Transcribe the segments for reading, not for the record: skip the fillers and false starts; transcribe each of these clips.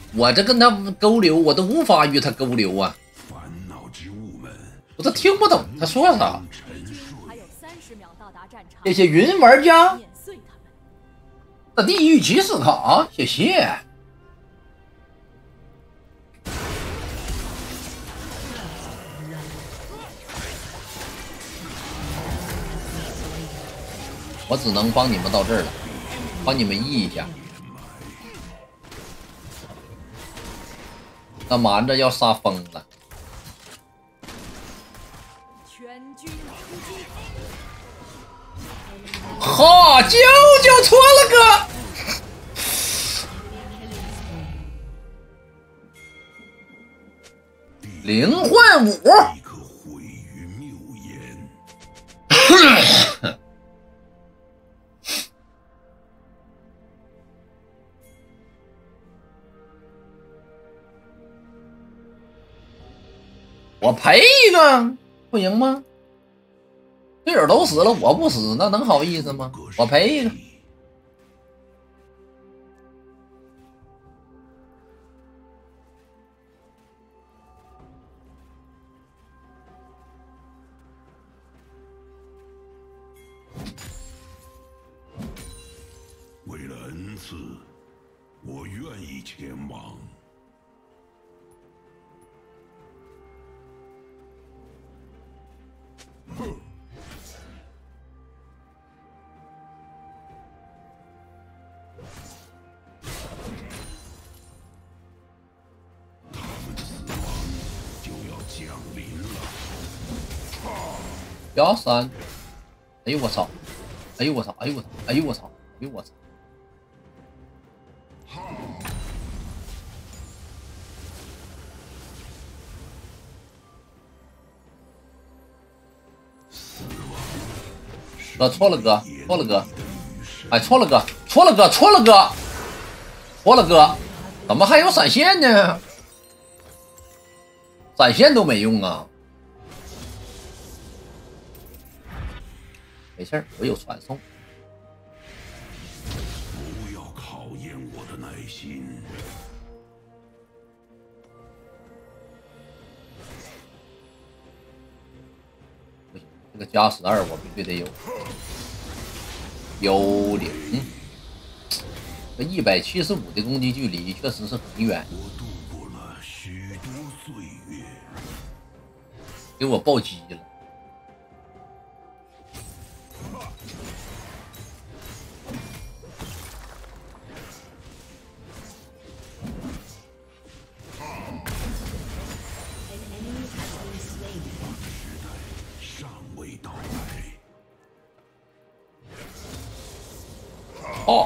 我这跟他沟流，我都无法与他沟流啊！我都听不懂他说啥。谢谢云玩家的地狱骑士卡，谢谢。我只能帮你们到这儿了，帮你们 E 一下。那蛮子要杀疯了。哈，舅舅错了个灵幻舞。我赔一个不行吗？队友都死了，我不死，那能好意思吗？我赔一个。 为了恩赐，我愿意前往。哼！他们的死亡就要降临了。 摇3，哎呦我操！哎呦我操！哎呦我操！哎呦我操！哎呦我操！哥错了哥，错了哥，哎错了哥，错了哥，错了哥，错了哥，怎么还有闪现呢？闪现都没用啊！没事儿，我有传送。 不要考验我的耐心。 不行，这个加12我必须得有。幽灵，这175的攻击距离确实是很远。 我度过了许多岁月， 给我暴击了。哦，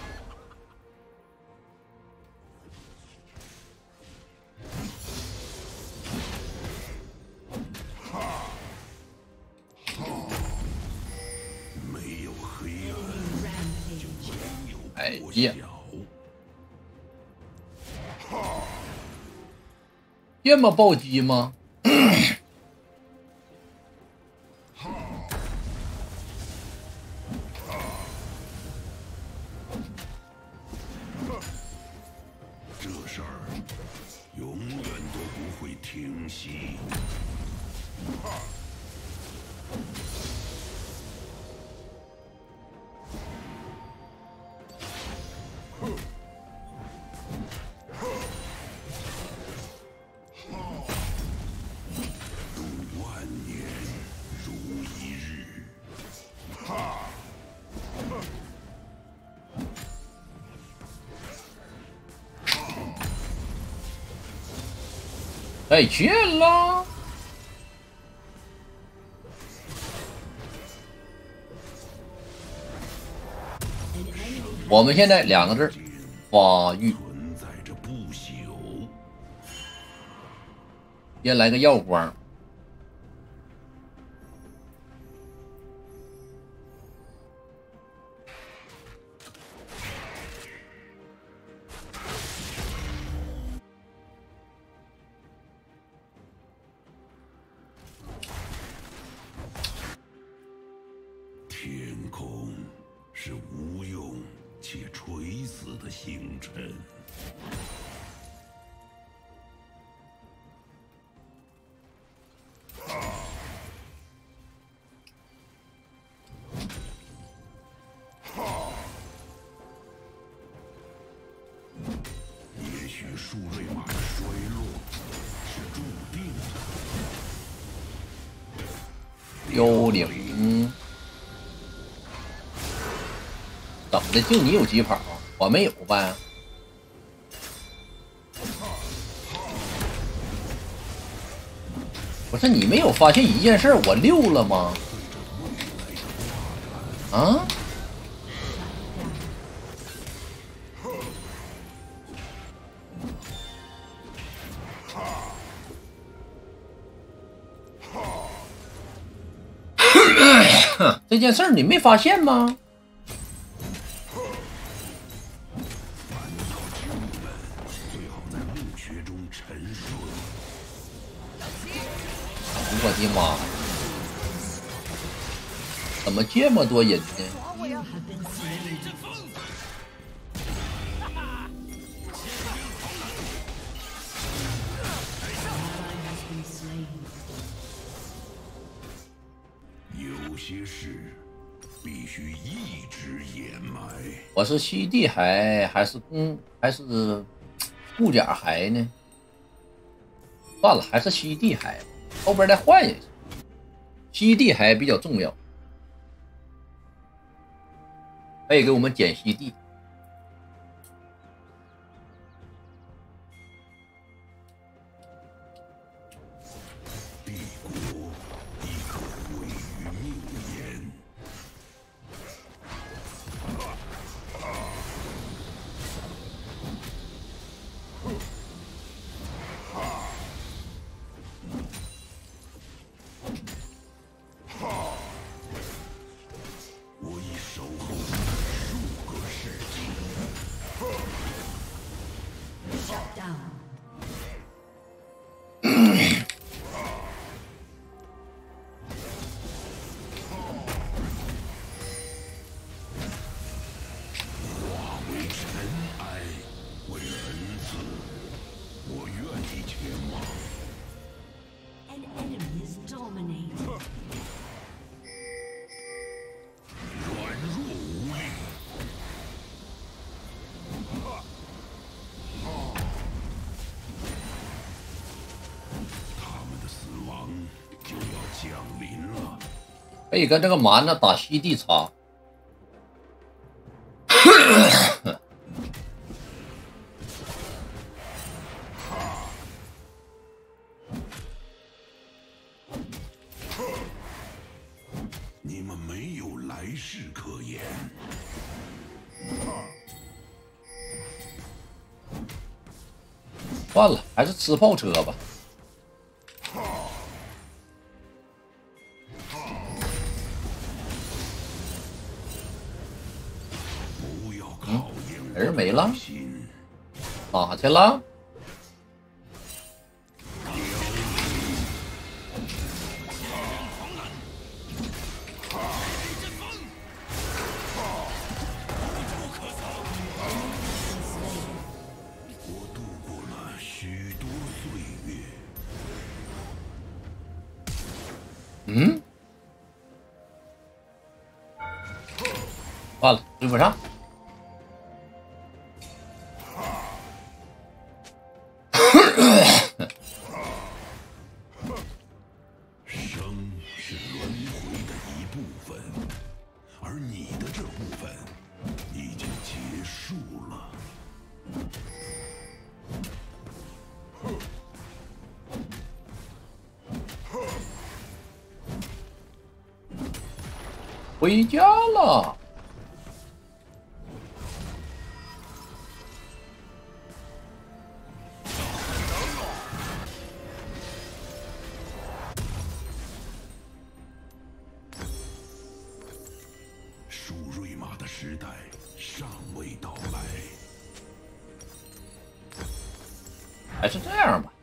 没有黑暗，就没有哎呀，这么暴击吗？ 这事儿永远都不会停息。度万年如一日。 再见啦！我们现在2个字：发育。先来个耀光。 天空是无用且垂死的星辰。 许树瑞玛的衰落是注定的。 幽灵，怎么的？就你有疾跑，我没有呗？不是你没有发现一件事，我溜了吗？啊？这件事你没发现吗？我的妈！怎么这么多人呢？ 有些事必须一直掩埋。 我是西地还是护甲还呢？算了，还是西地还，后边再换一下。西地还比较重要，可以给我们捡西地。 帝国亦可毁于谬言。我已守候数个世纪。化为尘埃，为了恩赐，我愿意前往。 An enemy is dominated. 软弱无力。他们的死亡就要降临了。 可以跟这个蛮子打西地擦。 你们没有来世可言。 算了，还是吃炮车吧。 不要考验我人没了的心。 哪去了？ 我度过了许多岁月。 嗯？算了，追不上。 生是轮回的一部分，而你的这部分已经结束了。 回家了。 树瑞玛的时代尚未到来。 还是这样吧。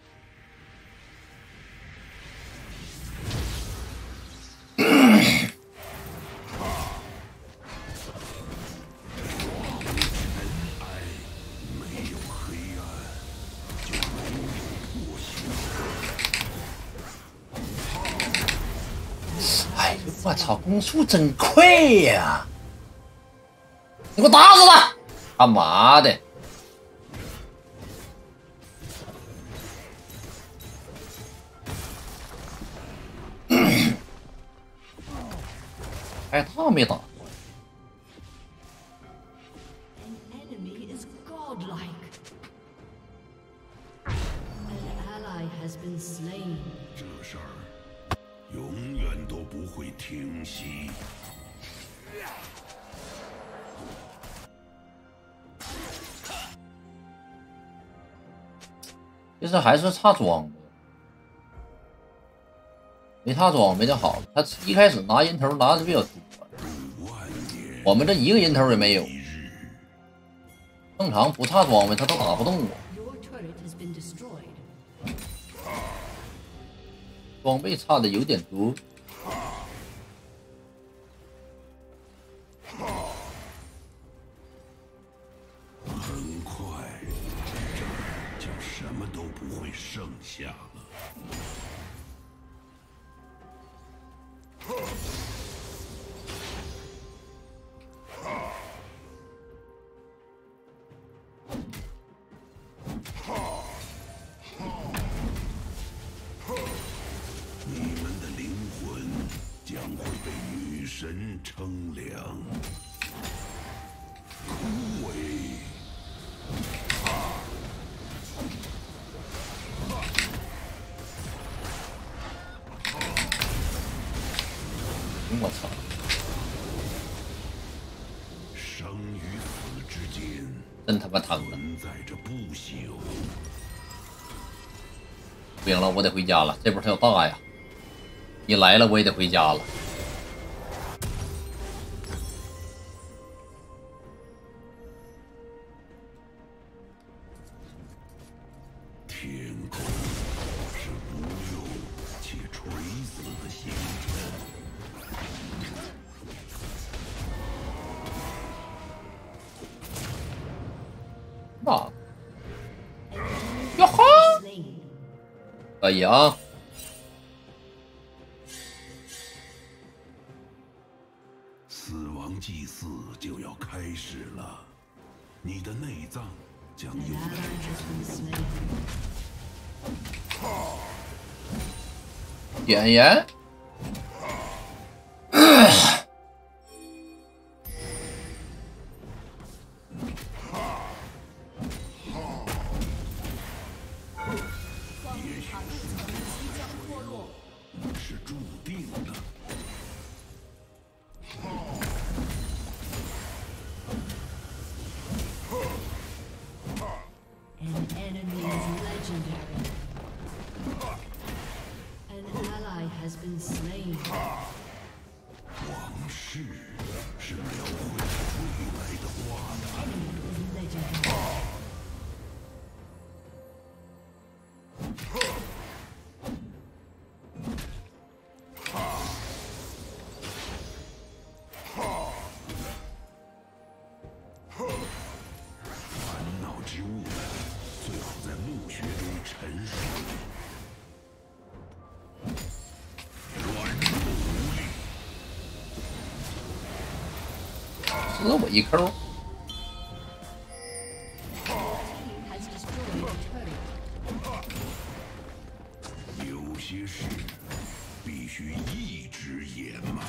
没有黑暗，就没有破晓。 哎呦我操，攻速真快呀！你给我打死他！他妈的！ 哎，他没打。 An enemy is godlike. An ally has been slain. 这事儿永远都不会停息。 其实还是差装备，没他装备就好了。他一开始拿人头拿的比较多，我们这一个人头也没有。正常不差装备他都打不动我。 Your turret has been destroyed. 装备差的有点多。 很快，这儿就什么都不会剩下了。你们的灵魂将会被女神称量。枯萎。 我操！ 生与死之间， 真他妈疼啊！ 存在着不朽。 不行了，我得回家了。这波他有大呀！你来了，我也得回家了。 天空是无用且垂死的星辰。 那，哟呵， Slain. 可以啊。 死亡祭祀就要开始了，你的内脏将 An 有 ally 待 has been slain. 演员。 是注定的。 An enemy is legendary. An ally has been slain. 往事是描绘未来的画面。 Enemy is legendary. 烦恼之物们最好在墓穴中沉睡。软弱无力。 死我一扣。 Team has destroyed a turret. 有些事必须一直掩埋。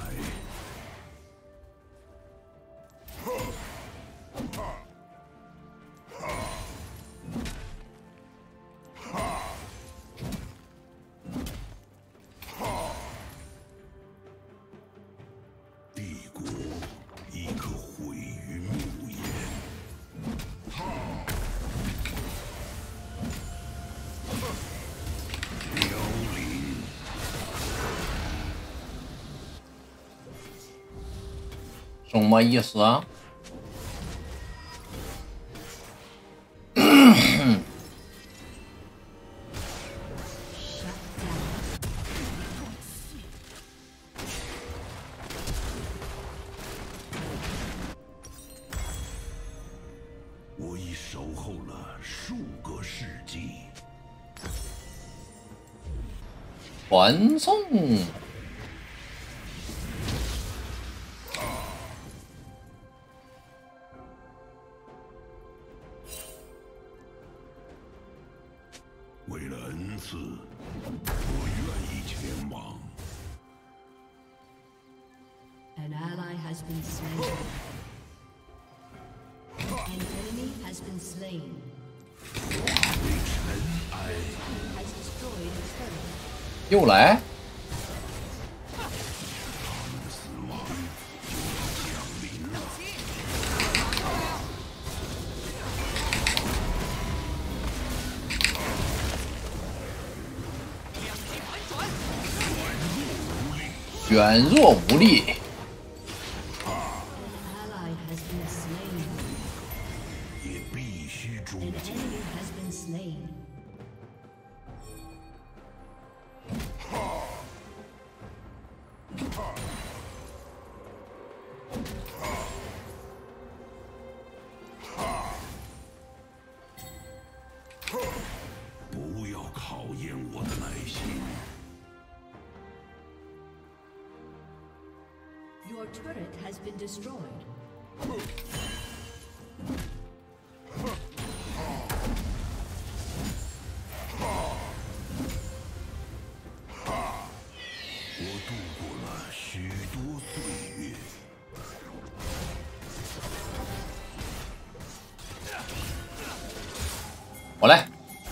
帝国亦可毁于谬言。凋零。 什么意思啊？ Shut down. 我已守候了数个世纪。 传送。 为了恩赐，我愿意前往。 An ally has been slain. An enemy has been slain. Has destroyed a turret. 又来。软弱无力。 Ally has been slain. 也必须终 An 结。 enemy has been slain. 不要考验我的耐心。 Your turret has been destroyed. 我度过了许多岁月。 我来。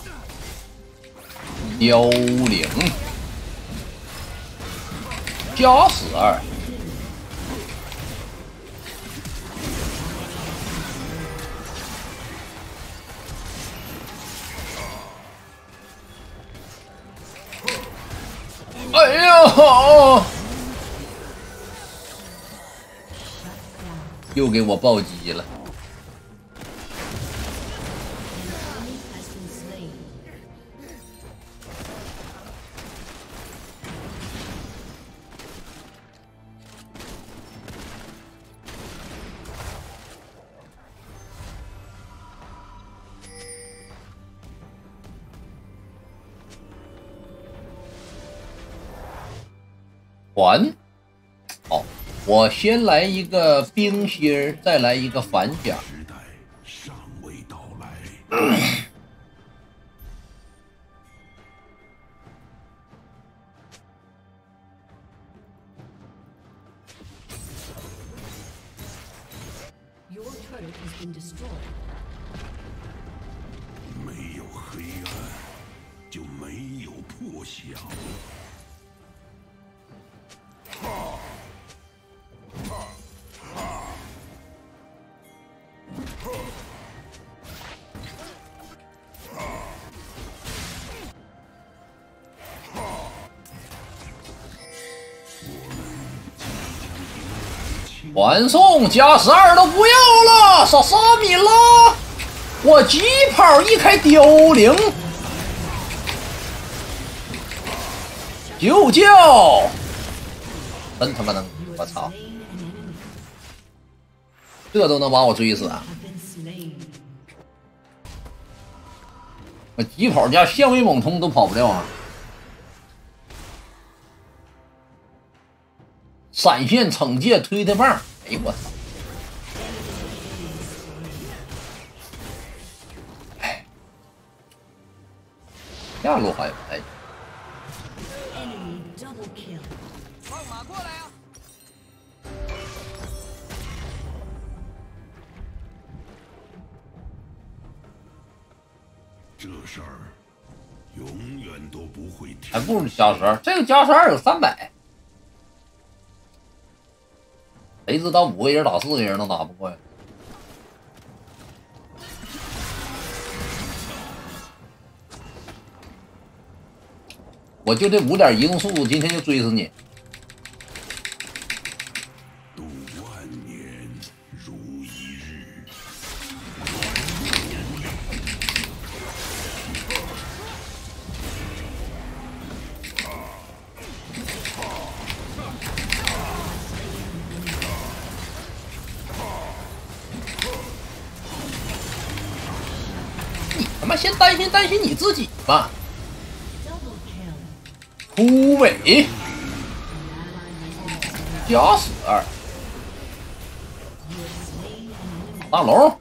凋零。加死2。 哎呦！又给我暴击了。 Enemy has been slain. 还，好，我先来一个冰心，再来一个反甲。 时代尚未到来。 Your turret has been destroyed. 没有黑暗，就没有破晓。 传送加12都不要了，少3米了。我疾跑一开凋零，救教！真他妈能！我操， Slain an enemy. 这都能把我追死啊！ Have been slain. 我疾跑加相位猛冲都跑不掉啊！闪现惩戒推推棒，哎呦我操！哎，下路还有哎， Enemy double kill. 放马过来啊！ 这事儿永远都不会停。 还不如加12，这个加12有300。谁知道5个人打4个人都打不过呀？我就这5点移动速度，今天就追死你！ 度万年如一日。 你他妈先担心你自己吧！ Double kill. 突围 An ally has been slain. 加死2， You have slain an enemy. 大龙。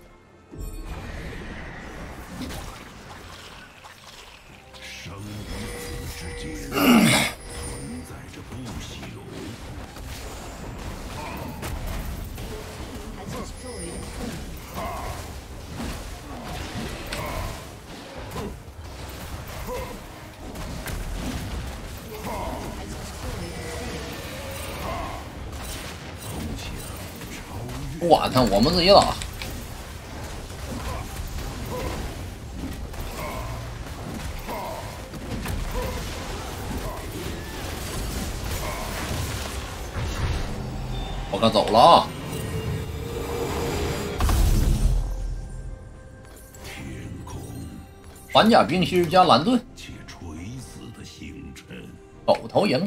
生与死之间存在着不朽。 不管他，我们自己打。我可走了啊！反甲冰心加蓝盾， 且垂死的星辰。 狗头赢。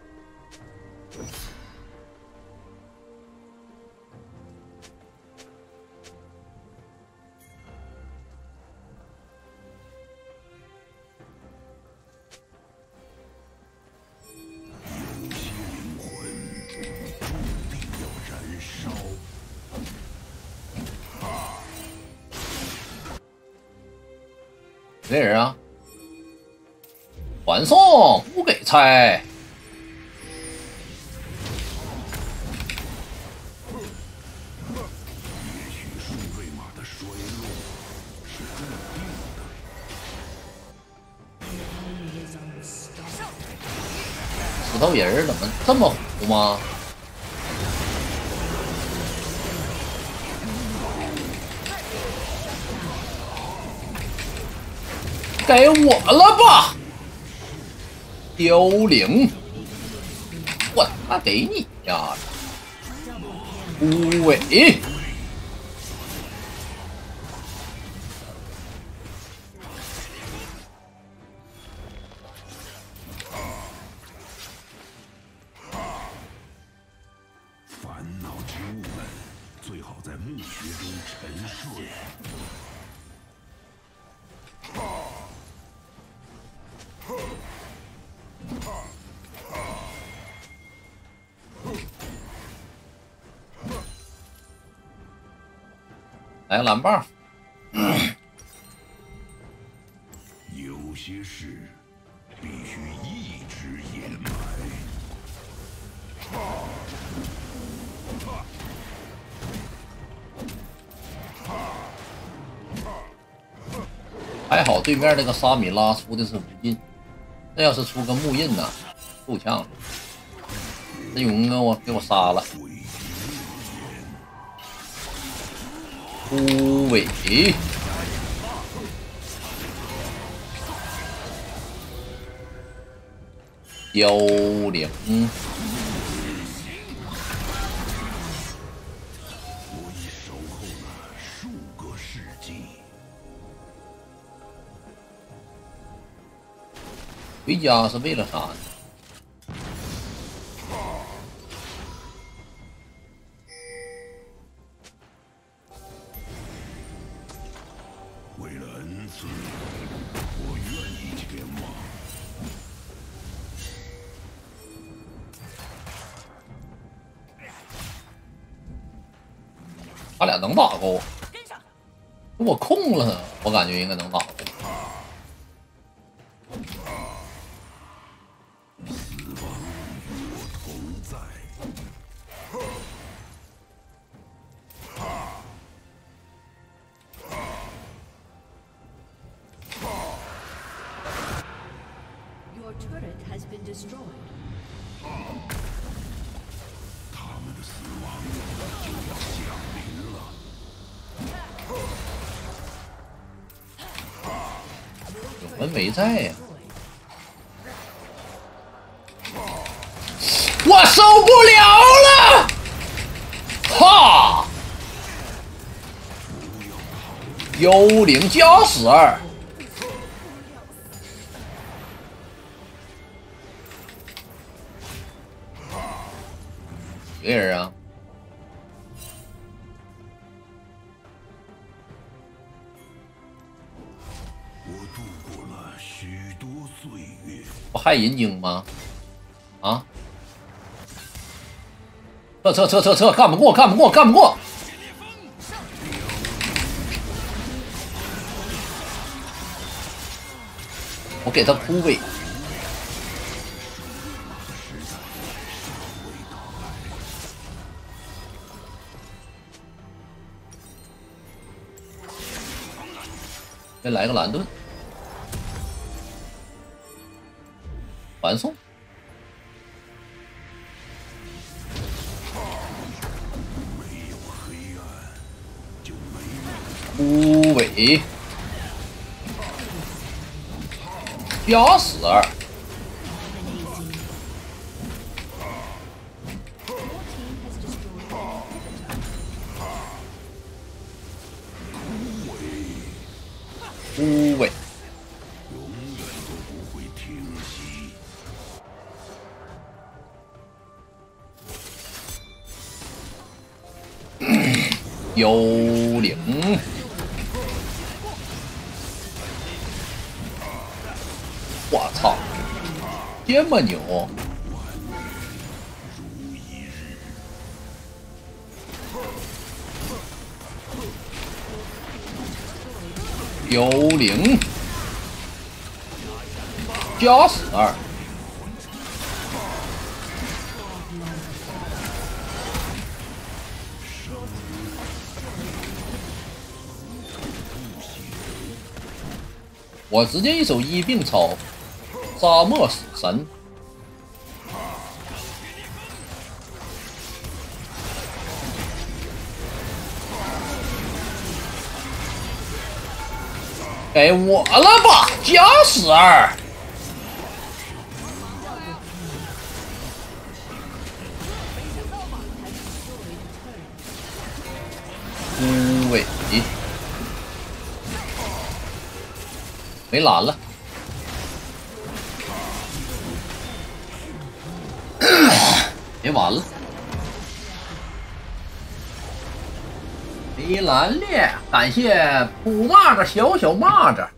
谁人啊？传送不给拆。 也许顺瑞玛的衰落是注定的。 石头人怎么这么糊吗？给我了吧，凋零！我他妈给你呀！枯萎！ 烦恼之物们最好在墓穴中沉睡。 来个蓝棒。 有些事必须一直掩埋。 还好对面那个沙米拉出的是无印，那要是出个木印呢，够呛了。这勇哥给我杀了。枯萎，凋零。 我已守候了数个世纪。 回家是为了啥呢？ 为了恩赐，我愿意前往。 他俩能打过？如果控了，我感觉应该能打过。 死亡与我同在。 Your turret has been destroyed. 他们的死亡就要降临了。 有人没在呀、我受不了了！哈！幽灵驾驶2。几个人啊？ 我度过了许多岁月。 不害银晶吗？啊！撤！干不过！我给他枯萎。再来个蓝盾，传送。 没有黑无尾加12。 无尾， 永远都不会停息。 幽灵，我操，这么牛！幽灵加12。 我直接一手一并抄沙漠死神，给我了吧，加12。无尾。 没蓝了，别完了，没蓝了，感谢普蚂蚱小蚂蚱。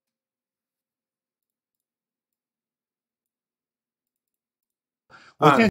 我现